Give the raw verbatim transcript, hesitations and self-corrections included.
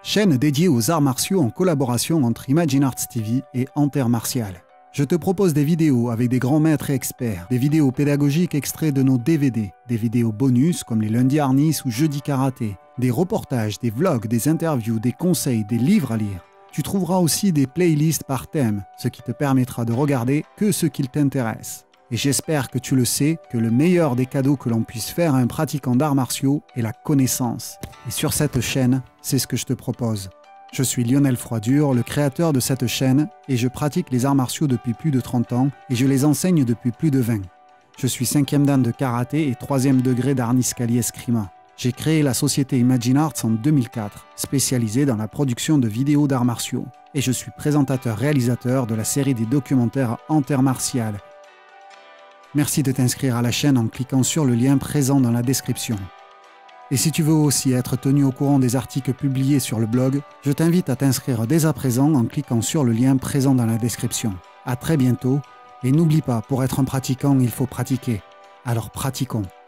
chaîne dédiée aux arts martiaux en collaboration entre Imagine Arts T V et Enter Martial. Je te propose des vidéos avec des grands maîtres et experts, des vidéos pédagogiques extraits de nos D V D, des vidéos bonus comme les lundis harnis ou jeudi karaté, des reportages, des vlogs, des interviews, des conseils, des livres à lire. Tu trouveras aussi des playlists par thème, ce qui te permettra de regarder que ce qui t'intéresse. Et j'espère que tu le sais, que le meilleur des cadeaux que l'on puisse faire à un pratiquant d'arts martiaux est la connaissance. Et sur cette chaîne, c'est ce que je te propose. Je suis Lionel Froidure, le créateur de cette chaîne, et je pratique les arts martiaux depuis plus de trente ans, et je les enseigne depuis plus de vingt. Je suis cinquième dan de karaté et troisième degré d'Arnis-Cali Eskrima. J'ai créé la société Imagine Arts en deux mille quatre, spécialisée dans la production de vidéos d'arts martiaux, et je suis présentateur-réalisateur de la série des documentaires Enter Martial. Merci de t'inscrire à la chaîne en cliquant sur le lien présent dans la description. Et si tu veux aussi être tenu au courant des articles publiés sur le blog, je t'invite à t'inscrire dès à présent en cliquant sur le lien présent dans la description. À très bientôt, et n'oublie pas, pour être un pratiquant, il faut pratiquer. Alors pratiquons.